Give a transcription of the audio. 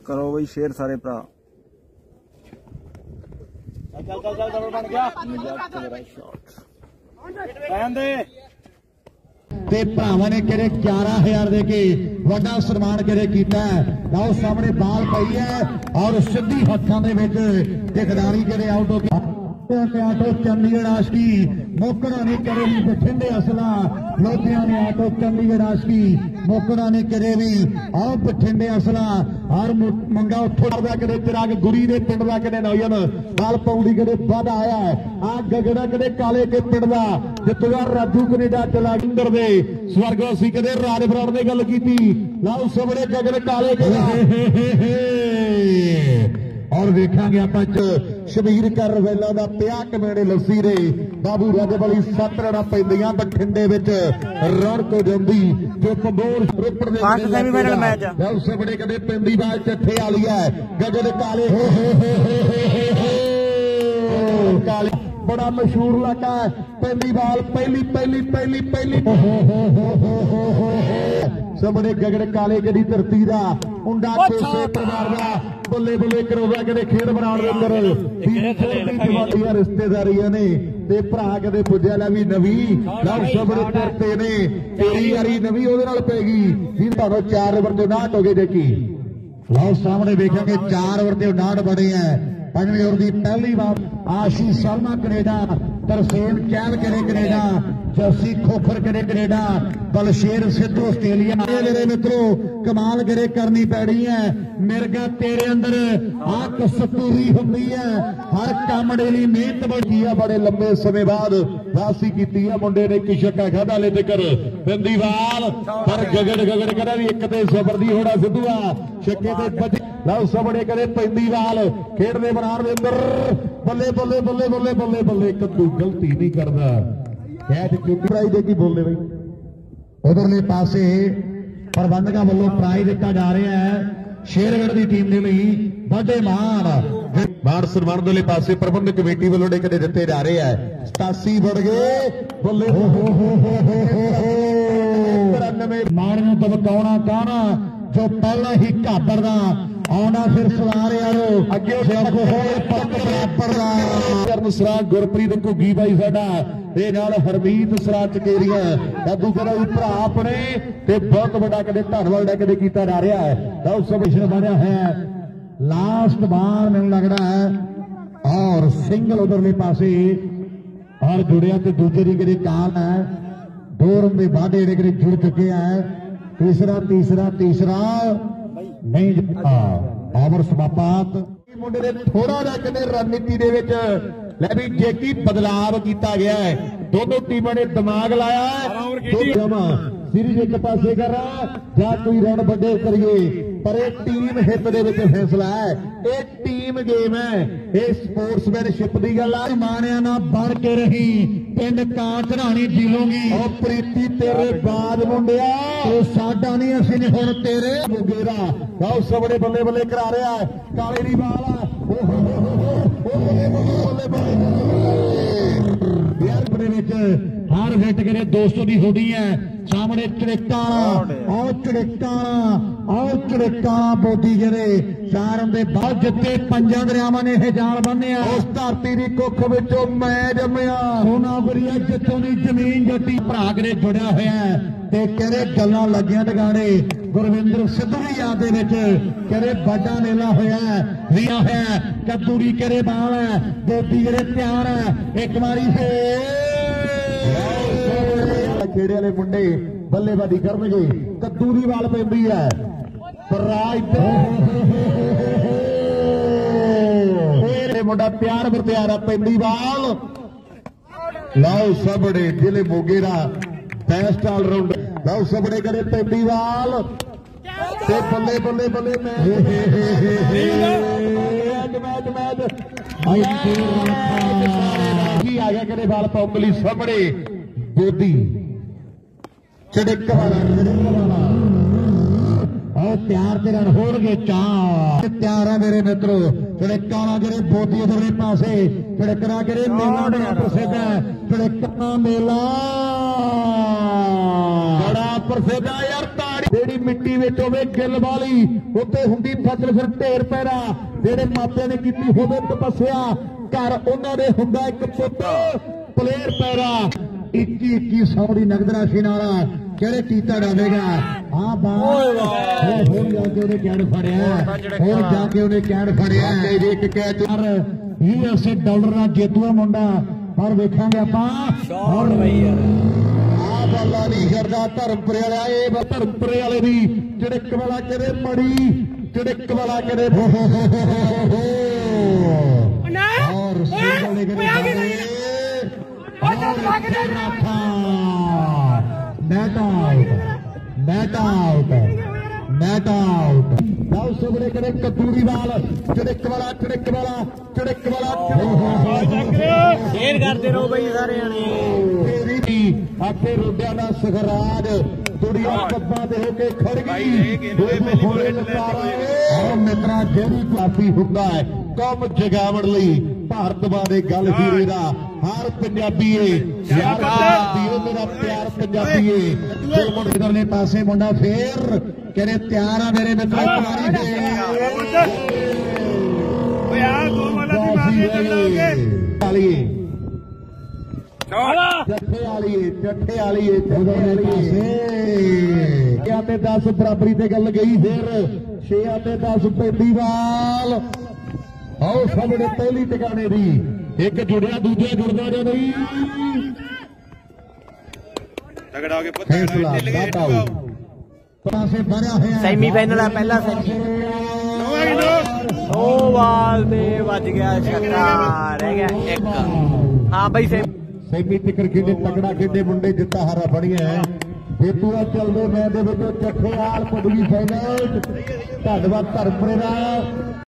करो बई शेयर सारे भरा। ते भरावां ने कहते 11,000 दे के वड्डा सन्मान कहते कीता है। आओ सामने बाल पई है और सीधी हत्थां दे विच ते खिडारी कहते आउट हो गया। आटो चंडीगढ़ आशकी मोकड़ा ने करे भी बठिंडे असला लोधिया ने आटो चंडीगढ़ आशकी मोकड़ा ने करे भी आओ बठिंडे असला हर मंगा उठो कदे चिराग गुरी के पिंड का कदे नौजन बाल पौड़ी कदे बद आया है आ गगड़ा कदे काले के पिंड का जितवा राजू कनेडा चला इंदर दे स्वर्गवासी कदे राज बराड़ ने गल की लाओ सबने गगड़ काले के और देखांगे आप शबीर कर रवेला का 50 कमेड़े लस्सी रे बाबू राजे वाली 7 रना पैंदियां बठिंडे विच रौनक हो जांदी जो पंबोर रोपड़ दे सेमीफाइनल मैच बहुत से बड़े कदे पैंदी बाल चट्ठे वाली है गगड़ काले काले बड़ा मशहूर इलाका है पैंदी बाल पहली पहली पहली पहली सबने गगड़ काले कदी धरती का मुंडा कोसे परिवार का बल्ले बल्ले करोगा कदे खेड बनाउण दे अंदर रिश्तेदारियां ने ते भरा कदे पुज्या लै भी नवी लव सबने तरते ने तेरी यारी नवी ओदे नाल पैगी फिर भावें 4 ओवर ते 59 हो गए देखी लो सामने देखेंगे 4 ओवर ते 59 बने हैं। 5वें ओवर की पहली बार आशीष शर्मा कनेडा तरसेम चैन करे कनेडा जर्सी खोखर करे कनेडा बलशेर सिद्धू आस्ट्रेलिया मेरे मित्रों कमाल करे करनी पैनी है मिर्गा तेरे अंदर आक सतूरी होंगी है हर काम डेली मेहनत बढ़ी है बड़े लंबे समय बाद वापसी की है मुंडे ने किशका खादा ले कर बिंदीवाल पर गगड़ गगड़ करा भी एक ते सबर दी होड़ा सिद्धूआ छक्के ते बजे लव सबड़े करे पैंदीवाल खेडने बनार दे अंदर बल्ले बल्ले बल्ले बल्ले बल्ले बल्ले कद्दू गलती नहीं करदा कैच क्योंकि प्राइज देगी बोलने भाई उधरले पासे प्रबंधकों वालों प्राइज दिता जा रहा है शेरगढ़ की टीम के लिए बड़े मान सन्मान वाले पासे प्रबंधक कमेटी वालों ने कदे दिते जा रहे हैं 87 बढ़ गए बल्ले मान दबकाउणा कहना जो पहला ही घाबरदा आना फिर सवार यारो अगे सरा गुरप्रीत घुग्गी भाई साडा ते नाल हरमीत सरा चकेरिया दादू करा भरा अपने ते बहुत बड़ा कदे धन्नवाद कदे कीता जा रहा है लव सबमिशन बनया है लास्ट बार मैनूं लग रहा है और सिंगल उधरले पासे और जुड़िया ते दूजे दी कदे काल है 2 रन के बाद कदे जुड़ चुके हैं तीसरा तीसरा तीसरा नहीं ओवर समाप्त मुंडे ने थोड़ा जा कदे रणनीति दे विच लै भी जेकी बदलाव किया गया है दोनों टीमों ने दिमाग लाया है सीरीज एक पासे कर या कोई रन बड़े करिए पर एक टीम हित दे विच फैसला है एक टीम गेम है ये स्पोर्ट्समैनशिप की गल है मानिया ना बढ़ के रही पिंड कां चढ़ानी दिलोगी और प्रीति तेरे बाद मुंडिया तो साडा नहीं असीं नहीं हुण तेरे मुगेरा गाओ सबड़े बल्ले बल्ले करा रहा है काले दी बाल हर हिट करे 200 की होनी है सामने चिड़िका और चिड़िका और चिड़िका बोधी गिरे 4 रन के बाद जिते 5 दरियावां ने यह जाल बन्निया उस धरती की कुख विचों मैं जम्मिया सोना गुरिया जितों की जमीन जट्टी भरा के जुड़िया होया ते कहते गल्लां लगियां टगाने गुरविंदर सिद्धू की याद दे विच कहते बड़ा मेला होया रिया होया कद्दूरी करे बाल है बोधी गिरे तैयार है एक बारी खेड़े वाले मुंडे बल्लेबाजी करनगे कद्दू दी बाल पैंदी है मुंडा प्यार पर तैयार है पैंदी बाल लाओ सबड़े जिले मोगे का बेस्ट ऑलराउंडर लाओ सबड़े करे पैंदी बाल बल्ले बल्ले बल्ले आ गया करे बाल पौंगली सबड़े बोधी चिड़िक वाला और प्यार ते रन हो गए चार तैयार है मेरे मित्रों चिड़िका गिरे बोधी उधरले पासे चिड़कना गिरे मेला बड़ा प्रसिद्ध है चिड़कना मेला बड़ा प्रसिद्ध है यार ताड़ी ਮਿੱਟੀ ਵਿੱਚ ਹੋਵੇ ਗਿੱਲ ਵਾਲੀ ਉੱਤੇ ਹੁੰਦੀ ਫਸਲ ਫਿਰ ਢੇਰ ਪੈਰਾ ਜਿਹੜੇ ਮਾਪਿਆਂ ਨੇ ਕੀਤੀ ਹੋਵੇ ਤਪੱਸਿਆ ਘਰ ਉਹਨਾਂ ਦੇ ਹੁੰਦਾ ਇੱਕ ਪੁੱਤ ਪਲੇਅਰ ਪੈਰਾ 21 ਦੀ ਨਗਦ ਰਾਸ਼ੀ ਨਾਲ ਕਿਹੜੇ ਕੀਤਾ ਡਾਵੇਗਾ ਹਾਂ ਬਾਹਰ ਹੁਣ ਜਾ ਕੇ ਉਹਨੇ ਕੈਡ ਫੜਿਆ ਹੁਣ ਜਾ ਕੇ ਉਹਨੇ ਕੈਡ ਫੜਿਆ ਇੱਕ ਕੈਚ $20 ਨਾਲ ਜੇਤੂਆ ਮੁੰਡਾ ਪਰ ਵੇਖਾਂਗੇ ਆਪਾਂ ਸ਼ਾਟ ਬਈ ਯਾਰ ਆ ਬੱਲਾ ਨਹੀਂ ਕਰਦਾ ਧਰਮਪੁਰੇ ਵਾਲਾ ਇਹ ਧਰਮਪੁਰੇ ਵਾਲੇ ਦੀ ਚੜਕ ਵਾਲਾ ਕਿਹਦੇ ਮੜੀ ਚੜਕ ਵਾਲਾ ਕਿਹਦੇ ਔਰ ਸਿੰਗਲ ਨੇ ਕਿਹਦੇ net out now ਸਭਰੇ ਕਰੇ ਕਤੂਰੀ ਵਾਲ ਚੜਕ ਵਾਲਾ ਸ਼ੇਅਰ ਕਰਦੇ ਰਹੋ ਬਈ ਸਾਰੇ ਜਣੇ ਤੇਰੀ ਆਖੇ ਰੋਡਿਆਂ ਦਾ ਸਖਰਾਜ ਦੁਨੀਆ ਪੱਬਾਂ ਤੇ ਹੋ ਕੇ ਖੜ ਗਈ ਹੋਏ ਲਤਾਰਾ ਮਿੱਤਰਾ ਜਿਹੜੀ ਕਾਫੀ ਹੁੰਦਾ ਹੈ ਕੌਮ ਜਗਾਵਣ ਲਈ ਭਾਰਤ ਬਾਰੇ ਗੱਲ ਹੀਰੇ ਦਾ ਹਰ ਪੰਜਾਬੀ ਏ ਯਾਰ ਪੰਜਾਬੀਓ ਮੇਰਾ ਪਿਆਰ ਪੰਜਾਬੀ ਏ ਤੇ ਮੁੰਡੇ ਪਾਸੇ ਮੁੰਡਾ ਫੇਰ ਕਹਿੰਦੇ ਤਿਆਰ ਆ ਮੇਰੇ ਮਿੱਤਰ ਕੁਮਾਰੀ ਦੇ ਓਏ ਆ ਗੋਲ ਵਾਲਾ ਦੀ ਮਾਰ ਕੇ ਚੱਲਾਂਗੇ ਵਾਲੀਏ ਚੱਠੇ ਵਾਲੀਏ ਦੋਨੇ ਪਾਸੇ 6 ਤੇ 10 ਬਰਾਬਰੀ ਤੇ ਗੱਲ ਗਈ ਫਿਰ 6 ਤੇ 10 ਪੈਂਦੀਵਾਲ ਆਓ ਸਾਹਮਣੇ ਪਹਿਲੀ ਟਿਕਾਣੇ ਦੀ ਇੱਕ ਜੁੜਿਆ ਦੂਜਾ ਜੁੜਦਾ ਜਾਂ ਨਹੀਂ ਤਗੜਾ ਹੋ ਕੇ ਪੁੱਤ ਫੈਸਲਾ ਬਾਤਾਓ ਪਾਸੇ ਭਰਿਆ ਹੋਇਆ ਸੈਮੀਫਾਈਨਲ ਆ ਪਹਿਲਾ ਉਹ ਵਾਲ ਤੇ ਵੱਜ ਗਿਆ ਛੱਕਾ ਰਹਿ ਗਿਆ ਇੱਕ ਹਾਂ ਬਈ ਸੈਮੀ ਟਿਕਰ ਖੇਡੇ ਤਕੜਾ ਖੇਡੇ ਮੁੰਡੇ ਜਿੱਤਾ ਹਾਰਾ ਫੜੀਆਂ ਜੇਤੂਆ ਚੱਲਦੇ ਮੈਚ ਦੇ ਵਿੱਚ ਚੱਠੇਵਾਲ ਪਦਵੀ ਫਾਈਨਲ ਧੰਨਵਾਦ ਧਰਮਪੁਰੇ ਦਾ